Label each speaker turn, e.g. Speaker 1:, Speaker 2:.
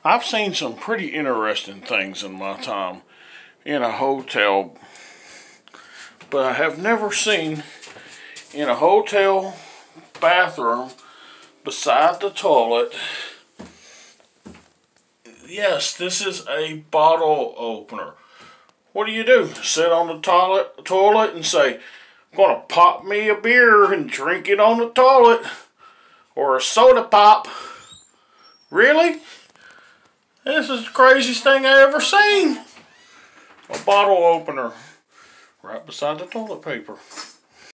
Speaker 1: I've seen some pretty interesting things in my time in a hotel, but I have never seen in a hotel bathroom beside the toilet. Yes, this is a bottle opener. What do? Sit on the toilet and say, I'm gonna pop me a beer and drink it on the toilet, or a soda pop. Really? This is the craziest thing I ever seen. A bottle opener right beside the toilet paper.